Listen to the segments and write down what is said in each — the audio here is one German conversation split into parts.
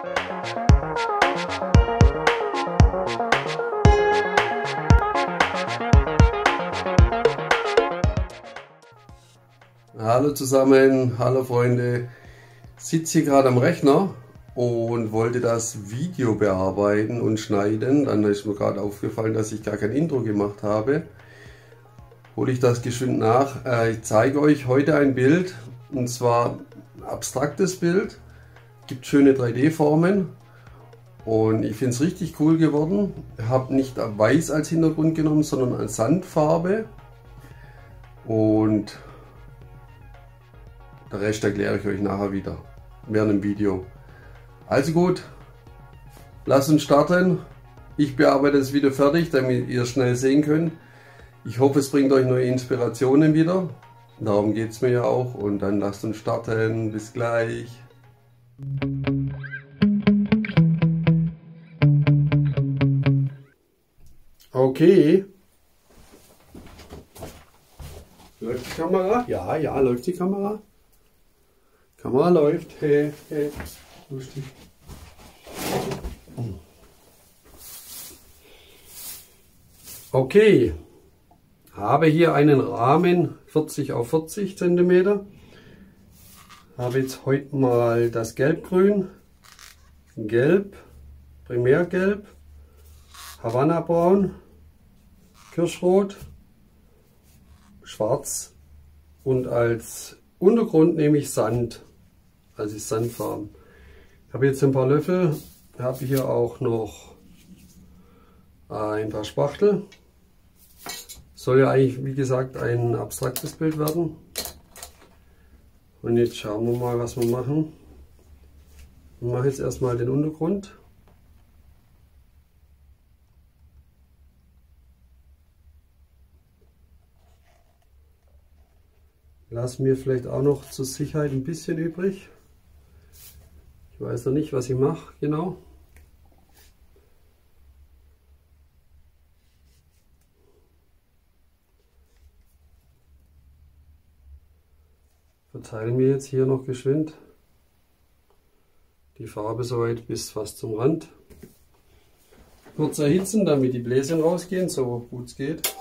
Hallo zusammen, hallo Freunde. Ich sitze hier gerade am Rechner und wollte das Video bearbeiten und schneiden. Dann ist mir gerade aufgefallen, dass ich gar kein Intro gemacht habe. Hole ich das geschwind nach. Ich zeige euch heute ein Bild, und zwar ein abstraktes Bild. Gibt schöne 3D-Formen und ich finde es richtig cool geworden. Ich habe nicht weiß als Hintergrund genommen, sondern als Sandfarbe. Und der Rest erkläre ich euch nachher wieder während dem Video. Also gut, lasst uns starten. Ich bearbeite das Video fertig, damit ihr es schnell sehen könnt. Ich hoffe, es bringt euch neue Inspirationen wieder. Darum geht es mir ja auch. Und dann lasst uns starten. Bis gleich. Okay. Läuft die Kamera? Ja, läuft die Kamera. Kamera läuft. Hey, lustig. Okay. Habe hier einen Rahmen 40 auf 40 cm. Habe jetzt heute mal das Gelbgrün, Gelb, Primärgelb, Havanna Braun, Kirschrot, Schwarz und als Untergrund nehme ich Sand, also Sandfarben. Ich habe jetzt ein paar Löffel, habe hier auch noch ein paar Spachtel. Soll ja eigentlich, wie gesagt, ein abstraktes Bild werden. Und jetzt schauen wir mal, was wir machen. Ich mache jetzt erstmal den Untergrund. Lasse mir vielleicht auch noch zur Sicherheit ein bisschen übrig. Ich weiß noch nicht, was ich mache genau. Verteile mir jetzt hier noch geschwind die Farbe soweit bis fast zum Rand. Kurz erhitzen, damit die Bläschen rausgehen, so gut es geht.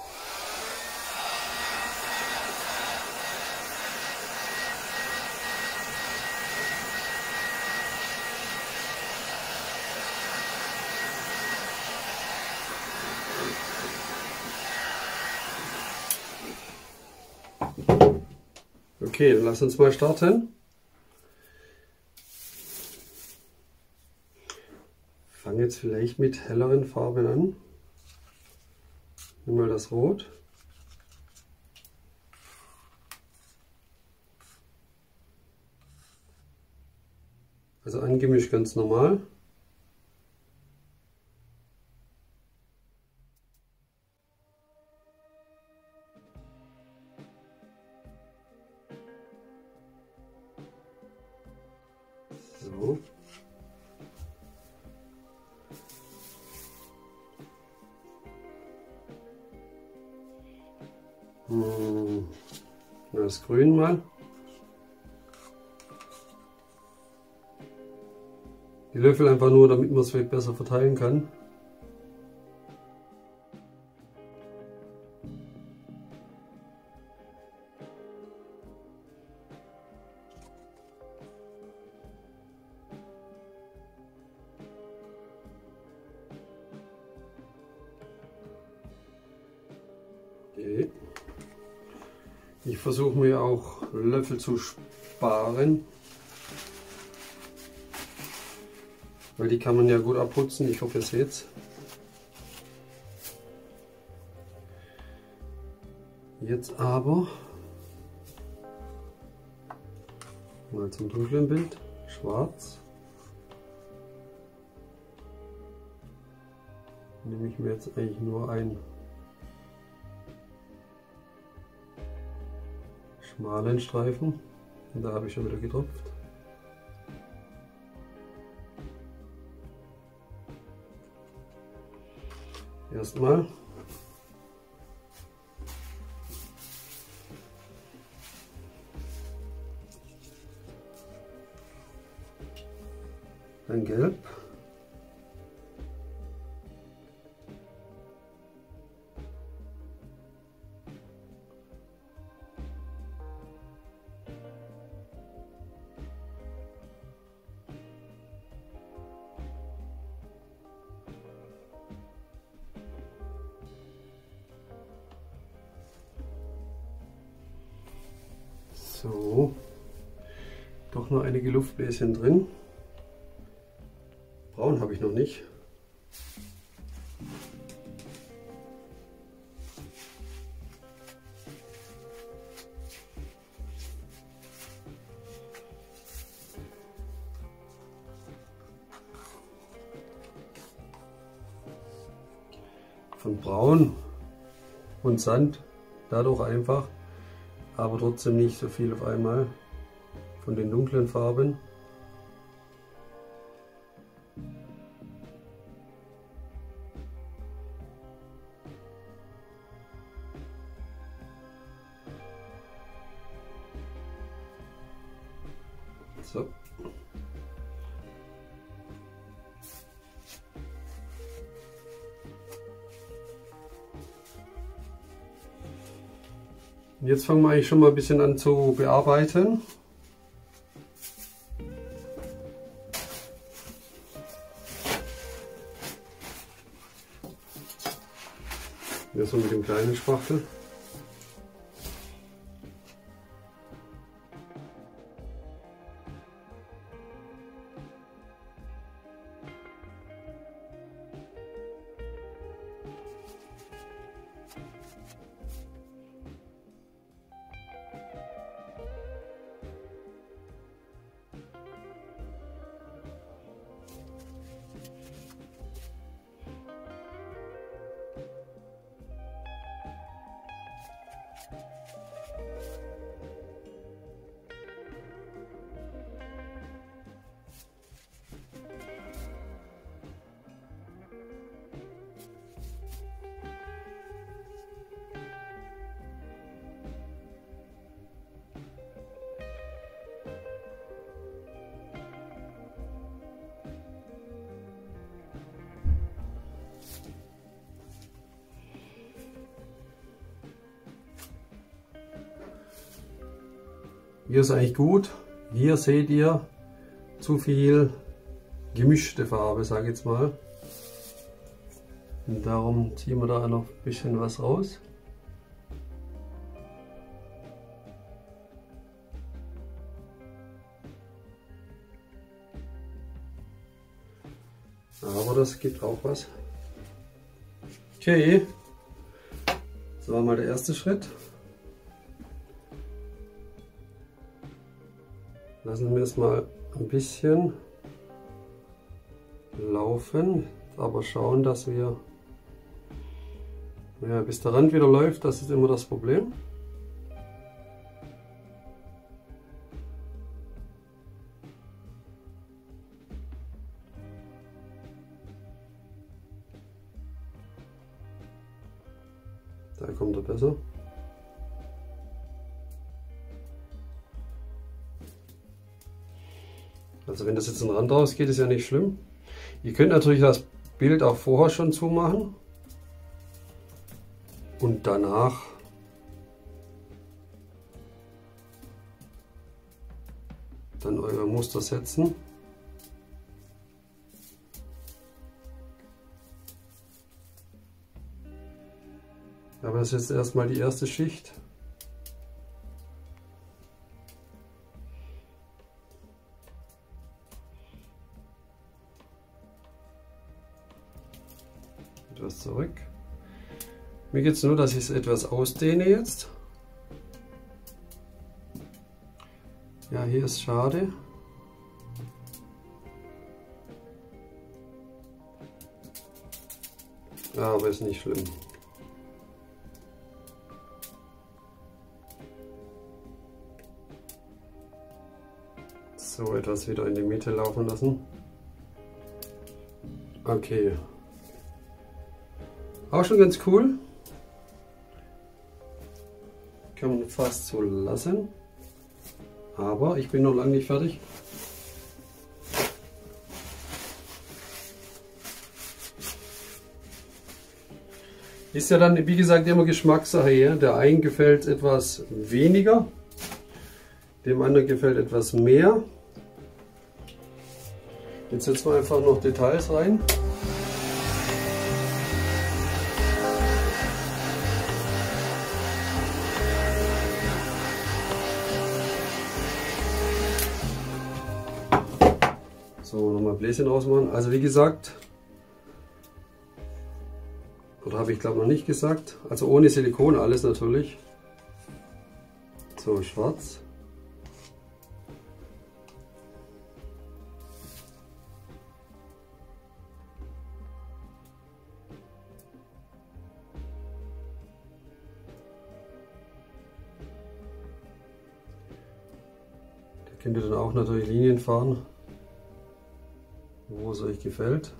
Okay, dann lass uns mal starten. Ich fange jetzt vielleicht mit helleren Farben an. Nimm mal das Rot. Also angemischt ganz normal. So. Das Grün mal. Die Löffel einfach nur, damit man es vielleicht besser verteilen kann. Okay. Ich versuche mir auch Löffel zu sparen, weil die kann man ja gut abputzen. Ich hoffe, ihr seht es. Jetzt aber mal zum dunklen Bild, schwarz. Nehme ich mir jetzt eigentlich nur einen schmalen Streifen. Und da habe ich schon wieder getropft. Erstmal. Dann ein Gelb. So, doch noch einige Luftbläschen drin. Braun habe ich noch nicht. Von Braun und Sand dadurch einfach, aber trotzdem nicht so viel auf einmal von den dunklen Farben. So. Jetzt fangen wir eigentlich schon mal ein bisschen an zu bearbeiten. Hier so mit dem kleinen Spachtel. Hier ist eigentlich gut. Hier seht ihr zu viel gemischte Farbe, sage ich jetzt mal. Und darum ziehen wir da noch ein bisschen was raus. Aber das gibt auch was. Okay, das war mal der erste Schritt. Lassen wir es mal ein bisschen laufen, aber schauen, dass wir, ja, bis der Rand wieder läuft, das ist immer das Problem. Da kommt er besser. Also wenn das jetzt ein Rand rausgeht, ist ja nicht schlimm. Ihr könnt natürlich das Bild auch vorher schon zumachen und danach dann euer Muster setzen. Aber das ist jetzt erstmal die erste Schicht. Etwas zurück. Mir geht es nur, dass ich es etwas ausdehne jetzt. Ja, hier ist schade. Ja, aber ist nicht schlimm. So, etwas wieder in die Mitte laufen lassen. Okay. Auch schon ganz cool. Kann man fast so lassen. Aber ich bin noch lange nicht fertig. Ist ja dann, wie gesagt, immer Geschmackssache. Ja? Der einen gefällt etwas weniger, dem anderen gefällt etwas mehr. Jetzt setzen wir einfach noch Details rein. So, nochmal Bläschen rausmachen. Also wie gesagt, oder habe ich glaube noch nicht gesagt, also ohne Silikon alles natürlich. So, schwarz. Da könnt ihr dann auch natürlich Linien fahren, wo es euch gefällt.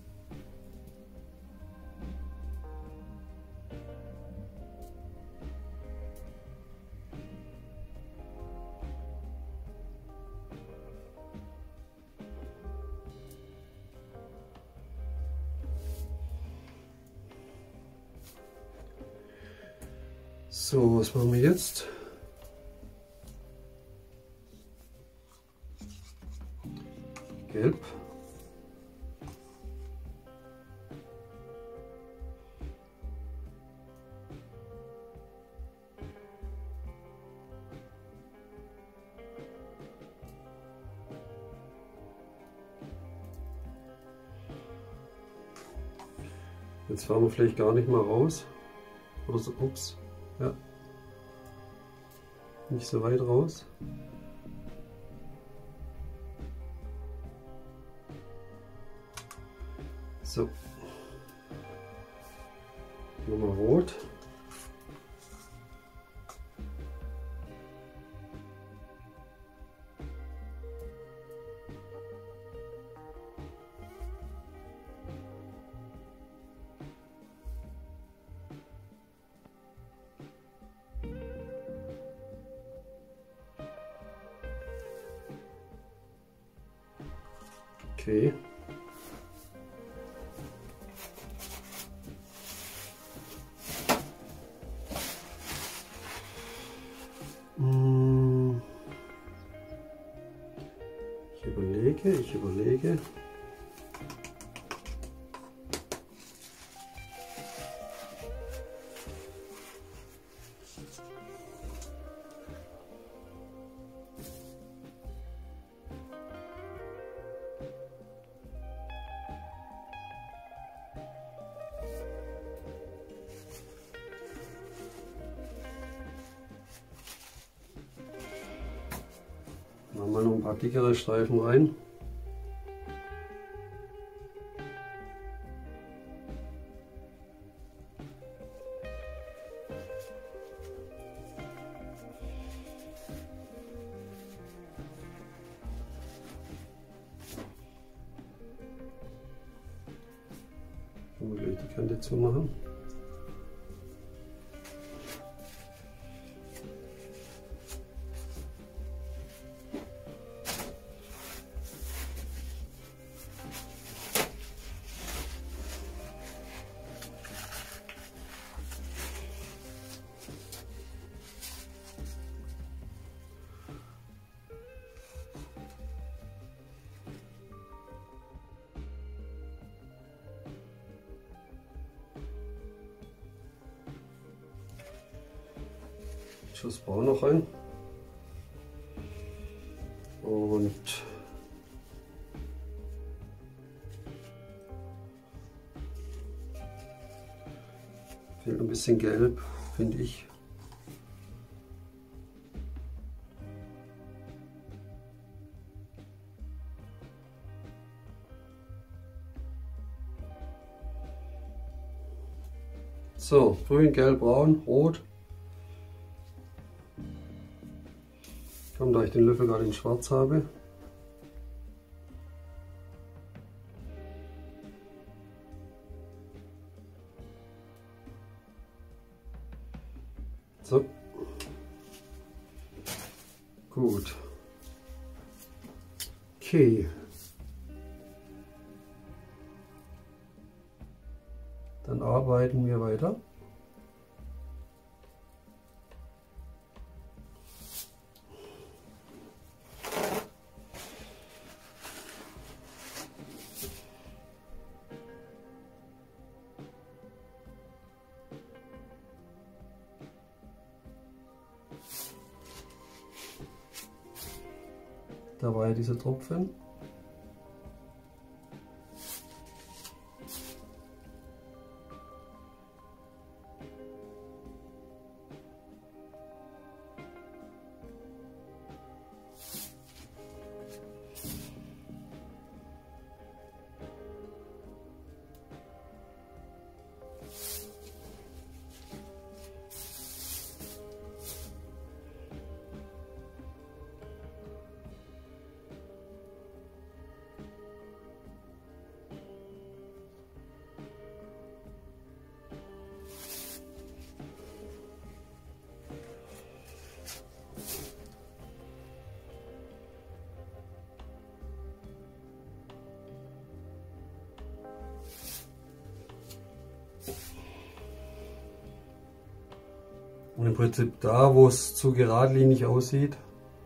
So, was machen wir jetzt? Gelb. Jetzt fahren wir vielleicht gar nicht mal raus. Oder so, ups, ja. Nicht so weit raus. So. Nochmal rot. Okay. Ich überlege. Machen wir noch ein paar dickere Streifen rein. Können wir gleich die Kante zumachen. Schuss Braun noch rein und fehlt ein bisschen Gelb, finde ich. So, grün, gelb, braun, rot. Komm, da ich den Löffel gerade in schwarz habe. So. Gut. Okay. Dann arbeiten wir weiter. Da war ja dieser Tropfen. Und im Prinzip da, wo es zu geradlinig aussieht,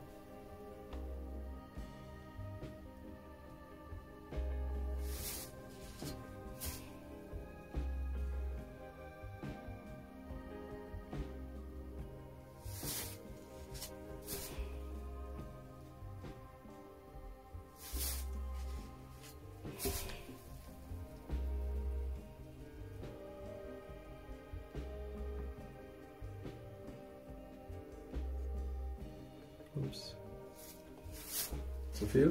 ups, zu viel.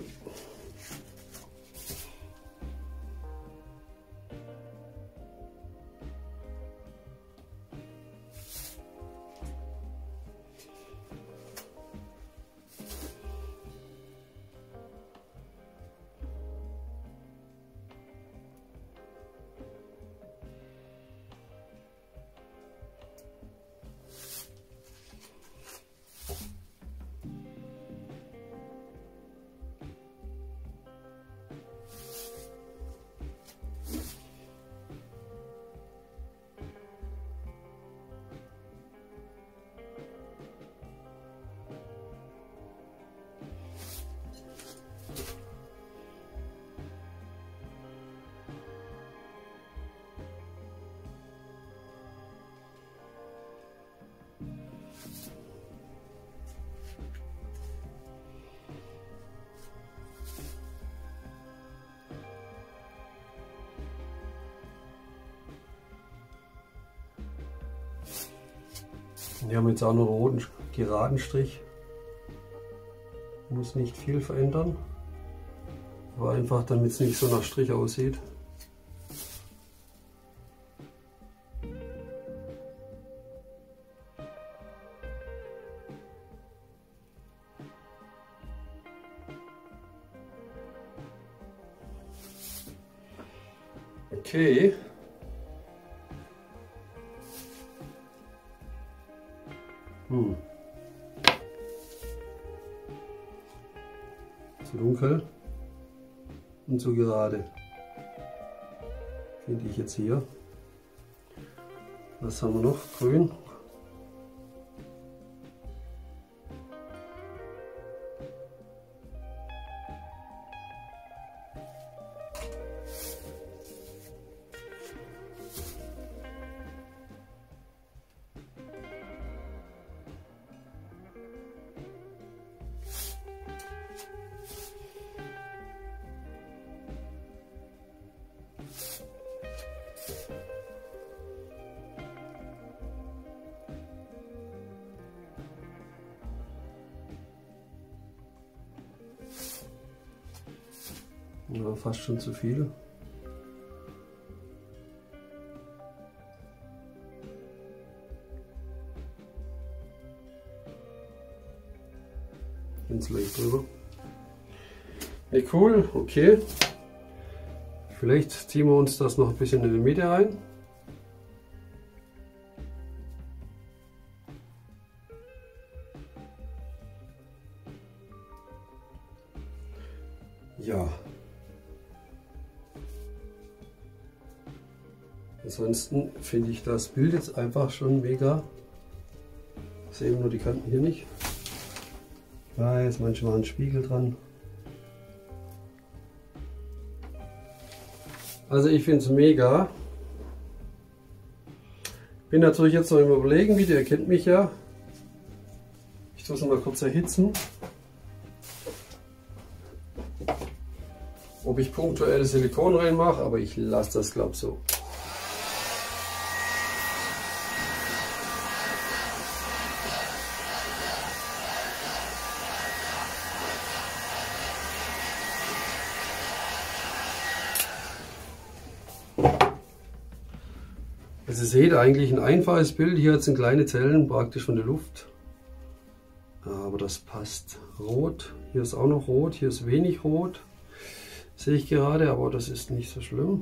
Wir haben jetzt auch noch einen roten geraden Strich. Muss nicht viel verändern, aber einfach damit es nicht so nach Strich aussieht. Okay. Zu dunkel und zu gerade, finde ich jetzt hier. Was haben wir noch? Grün. Ja, fast schon zu viel. Ganz leicht drüber. Ja, cool, okay. Vielleicht ziehen wir uns das noch ein bisschen in die Mitte rein. Ja. Ansonsten finde ich das Bild jetzt einfach schon mega. Ich sehe nur die Kanten hier nicht. Ich weiß, manchmal ein Spiegel dran. Also ich finde es mega. Bin natürlich jetzt noch im Überlegen, Video, ihr kennt mich ja. Ich tue es noch mal kurz erhitzen. Ob ich punktuell Silikon reinmache, aber ich lasse das, glaube ich, so. Also ihr seht eigentlich ein einfaches Bild, hier sind kleine Zellen praktisch von der Luft, aber das passt. Rot, hier ist auch noch rot, hier ist wenig rot, sehe ich gerade, aber das ist nicht so schlimm.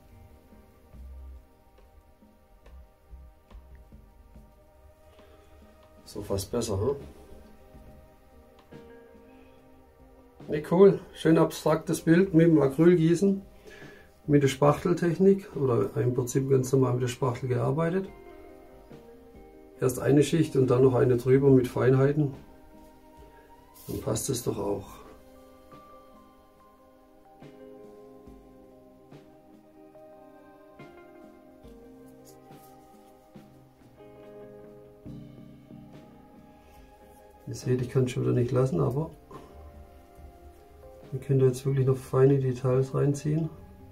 So fast besser, hm? Ne, cool, schön abstraktes Bild mit dem Acrylgießen. Mit der Spachteltechnik oder im Prinzip ganz normal mit der Spachtel gearbeitet. Erst eine Schicht und dann noch eine drüber mit Feinheiten. Dann passt es doch auch. Ihr seht, ich kann es schon wieder nicht lassen, aber ihr könnt jetzt wirklich noch feine Details reinziehen.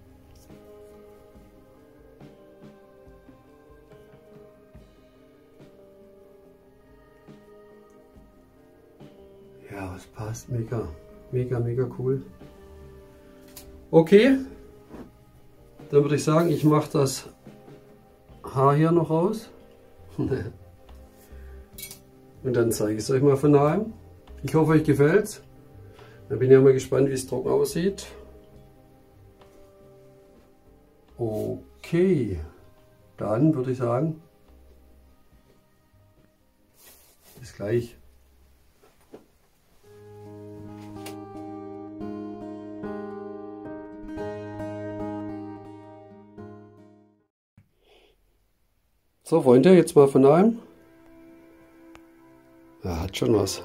Ja, es passt mega, mega cool. Okay, dann würde ich sagen, ich mache das Haar hier noch raus. Und dann zeige ich es euch mal von nahem. Ich hoffe, euch gefällt's. Da bin ich ja mal gespannt, wie es trocken aussieht. Okay, dann würde ich sagen, bis gleich. So Freunde, jetzt mal von nahem. Ja, hat schon was.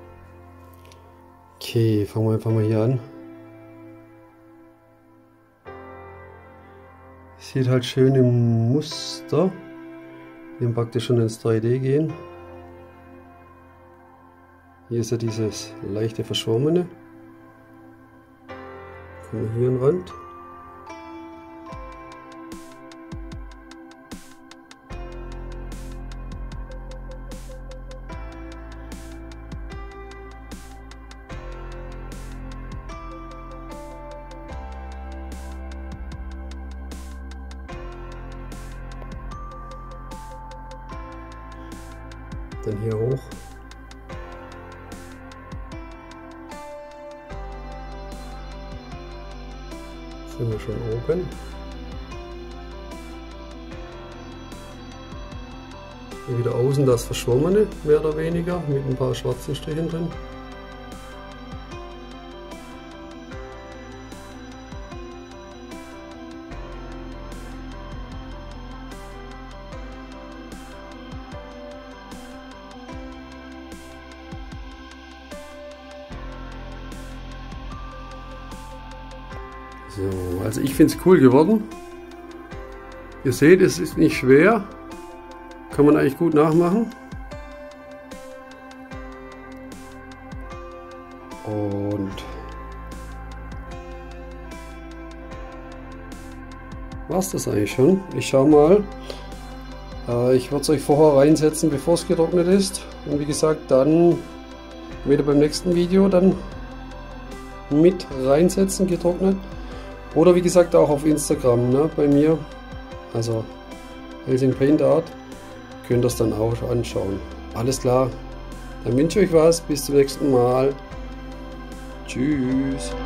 Okay, fangen wir einfach mal hier an. Sieht halt schön im Muster. Wir praktisch schon ins 3D gehen. Hier ist ja dieses leichte Verschwommene. Kommen wir hier an den Rand. Dann hier hoch. Sind wir schon oben. Hier wieder außen das Verschwommene, mehr oder weniger, mit ein paar schwarzen Strichen drin. So, also ich finde es cool geworden. Ihr seht, es ist nicht schwer. Kann man eigentlich gut nachmachen. Und war's das eigentlich schon. Ich schau mal. Ich würde es euch vorher reinsetzen, bevor es getrocknet ist. Und wie gesagt, dann wieder beim nächsten Video dann mit reinsetzen, getrocknet. Oder wie gesagt auch auf Instagram, ne, bei mir, also Helsing Paint Art, könnt ihr das dann auch anschauen. Alles klar, dann wünsche ich euch was, bis zum nächsten Mal. Tschüss.